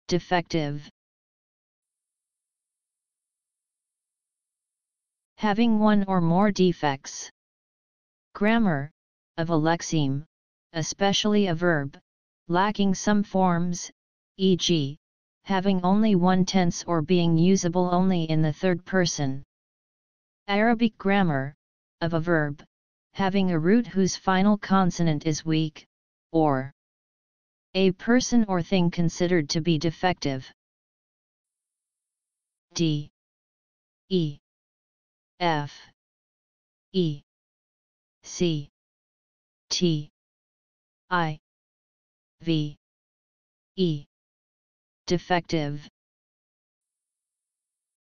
defective. Having one or more defects. Grammar, of a lexeme, especially a verb, lacking some forms, e.g., having only one tense or being usable only in the third person. Arabic grammar, of a verb, having a root whose final consonant is weak, or a person or thing considered to be defective. D E F E C T I V E defective.